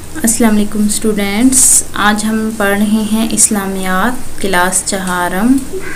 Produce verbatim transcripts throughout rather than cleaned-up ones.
अस्सलाम वालेकुम स्टूडेंट्स, आज हम पढ़ रहे हैं इस्लामियात क्लास चहारम।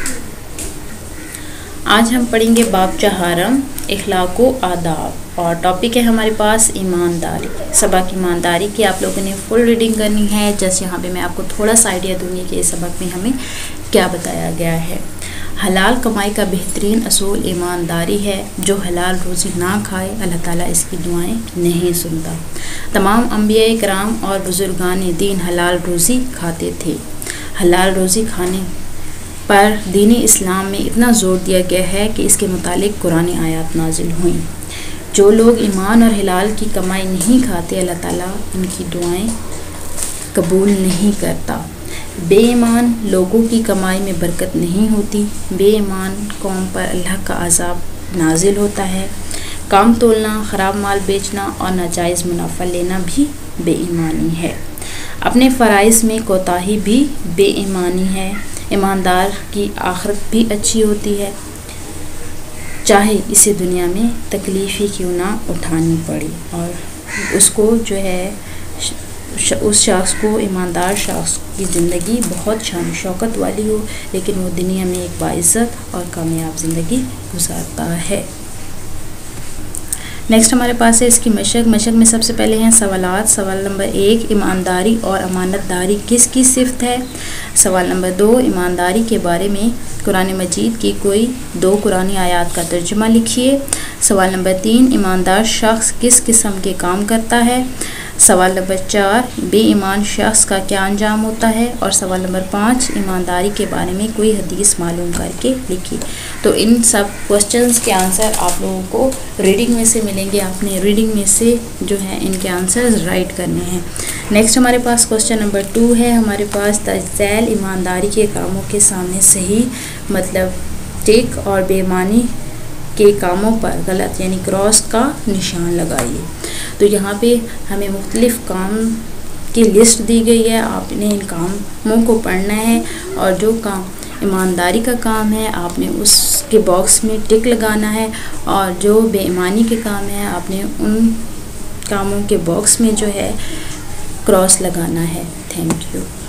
आज हम पढ़ेंगे बाब चहारम इखलाक व आदाब और टॉपिक है हमारे पास ईमानदारी। सबक ईमानदारी की आप लोगों ने फुल रीडिंग करनी है। जैसे यहाँ पे मैं आपको थोड़ा सा आइडिया दूंगी कि इस सबक में हमें क्या बताया गया है। हलाल कमाई का बेहतरीन असूल ईमानदारी है। जो हलाल रोज़ी ना खाए अल्लाह ताला इसकी दुआएं नहीं सुनता। तमाम अंबिया कराम और बुजुर्गान दीन हलाल रोज़ी खाते थे। हलाल रोज़ी खाने पर दीन इस्लाम में इतना ज़ोर दिया गया है कि इसके मुतालिक कुरान आयात नाजिल हुई। जो लोग ईमान और हलाल की कमाई नहीं खाते अल्लाह ताला उनकी दुआएं कबूल नहीं करता। बेईमान लोगों की कमाई में बरकत नहीं होती। बेईमान कौम पर अल्लाह का अज़ाब नाजिल होता है। काम तोलना, ख़राब माल बेचना और नाजायज़ मुनाफा लेना भी बेईमानी है। अपने फ़राइज़ में कोताही भी बेईमानी है। ईमानदार की आखिरत भी अच्छी होती है, चाहे इसे दुनिया में तकलीफ़ ही क्यों ना उठानी पड़ी। और उसको जो है उस शख्स को, ईमानदार शख्स की ज़िंदगी बहुत शान शौकत वाली हो, लेकिन वो दुनिया में एक बाइज़्ज़त और कामयाब ज़िंदगी गुजारता है। नेक्स्ट हमारे पास है इसकी मशक। मशक में सबसे पहले हैं सवालात। सवाल नंबर एक, ईमानदारी और अमानतदारी किसकी सिफ़त है। सवाल नंबर दो, ईमानदारी के बारे में कुरान मजीद की कोई दो कुरानी आयात का तर्जुमा लिखिए। सवाल नंबर तीन, ईमानदार शख्स किस किस्म के काम करता है। सवाल नंबर चार, बेईमान शख्स का क्या अंजाम होता है। और सवाल नंबर पाँच, ईमानदारी के बारे में कोई हदीस मालूम करके लिखिए। तो इन सब क्वेश्चंस के आंसर आप लोगों को रीडिंग में से मिलेंगे। आपने रीडिंग में से जो है इनके आंसर्स राइट करने हैं। नेक्स्ट हमारे पास क्वेश्चन नंबर टू है हमारे पास तज़ैल ईमानदारी के कामों के सामने सही मतलब टिक और बेईमानी के कामों पर गलत यानी क्रॉस का निशान लगाइए। तो यहाँ पे हमें मुख्तलिफ़ काम की लिस्ट दी गई है। आपने इन कामों को पढ़ना है और जो काम ईमानदारी का काम है आपने उसके बॉक्स में टिक लगाना है, और जो बेईमानी के काम है आपने उन कामों के बॉक्स में जो है क्रॉस लगाना है। Thank you.